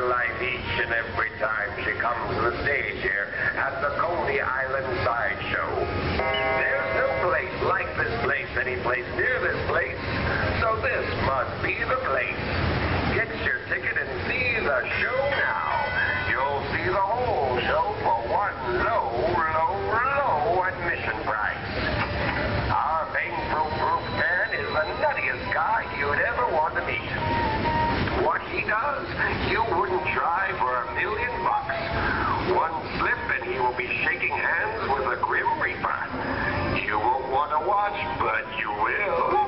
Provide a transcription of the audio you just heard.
her life each and every time she comes to the stage here at the Coney Island Sideshow. There's no place like this place, any place near this place, so this must be the place. Get your ticket and see the show now. You'll see the whole show for one low admission price. Our pain-proof man is the nuttiest guy you'd ever want to meet. What he does, you wouldn't try for $1 million. One slip and he will be shaking hands with a Grim Reaper. You won't want to watch, but you will.